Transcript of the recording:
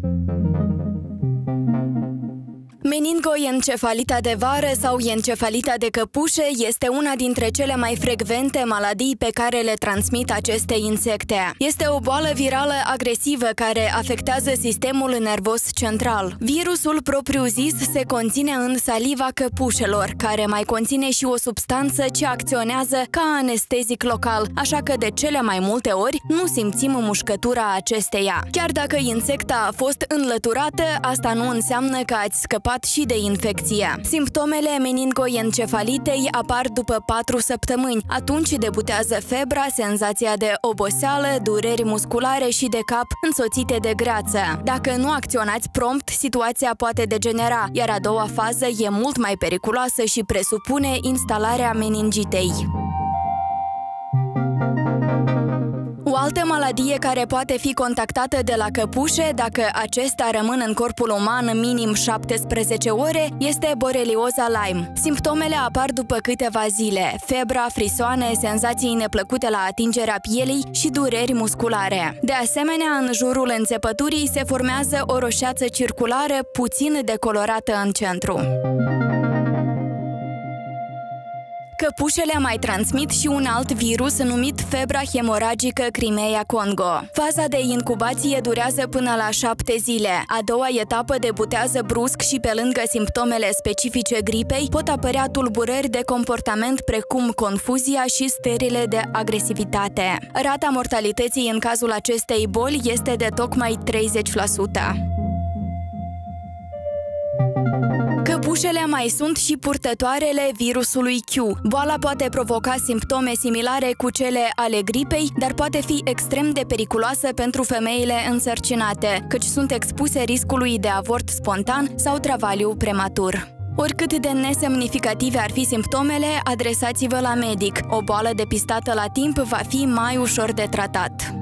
Meningoencefalita de vară sau encefalita de căpușe este una dintre cele mai frecvente maladii pe care le transmit aceste insecte. Este o boală virală agresivă care afectează sistemul nervos central. Virusul propriu-zis se conține în saliva căpușelor, care mai conține și o substanță ce acționează ca anestezic local, așa că de cele mai multe ori nu simțim mușcătura acesteia. Chiar dacă insecta a fost înlăturată, asta nu înseamnă că ați scăpat și de infecție. Simptomele meningoencefalitei apar după 4 săptămâni. Atunci debutează febra, senzația de oboseală, dureri musculare și de cap însoțite de greață. Dacă nu acționați prompt, situația poate degenera, iar a doua fază e mult mai periculoasă și presupune instalarea meningitei. O altă maladie care poate fi contactată de la căpușe, dacă acesta rămân în corpul uman minim 17 ore, este borelioza Lyme. Simptomele apar după câteva zile: febra, frisoane, senzații neplăcute la atingerea pielii și dureri musculare. De asemenea, în jurul înțepăturii se formează o roșeață circulară puțin decolorată în centru. Căpușele mai transmit și un alt virus numit febra hemoragică Crimea-Congo. Faza de incubație durează până la 7 zile. A doua etapă debutează brusc și pe lângă simptomele specifice gripei pot apărea tulburări de comportament precum confuzia și stările de agresivitate. Rata mortalității în cazul acestei boli este de tocmai 30%. Căpușele mai sunt și purtătoarele virusului Q. Boala poate provoca simptome similare cu cele ale gripei, dar poate fi extrem de periculoasă pentru femeile însărcinate, căci sunt expuse riscului de avort spontan sau travaliu prematur. Oricât de nesemnificative ar fi simptomele, adresați-vă la medic. O boală depistată la timp va fi mai ușor de tratat.